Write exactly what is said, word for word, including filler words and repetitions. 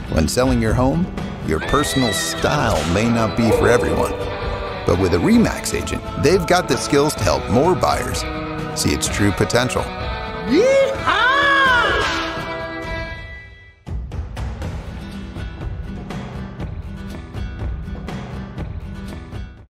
When selling your home, your personal style may not be for everyone. But with a RE/MAX agent, they've got the skills to help more buyers see its true potential. Yeehaw!